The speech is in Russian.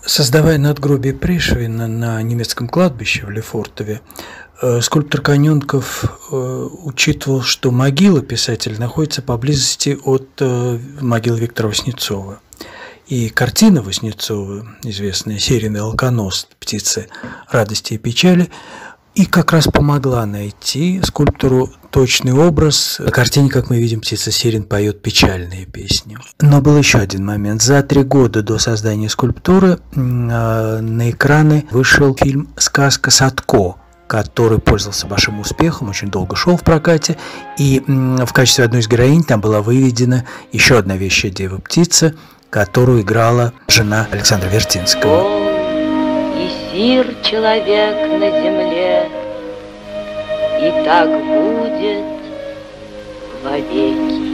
Создавая надгробие Пришвина на немецком кладбище в Лефортове, скульптор Каненков учитывал, что могила писателя находится поблизости от могилы Виктора Васнецова. И картина Васнецова, известная «Серин и алконост. Птицы радости и печали», и как раз помогла найти скульптору точный образ. На картине, как мы видим, птица Серин поет печальные песни. Но был еще один момент. За 3 года до создания скульптуры на экраны вышел фильм «Сказка Садко», который пользовался большим успехом, очень долго шел в прокате, и в качестве одной из героинь там была выведена еще одна вещая дева-птица, которую играла жена Александра Вертинского. И сир человек на земле, и так будет вовеки.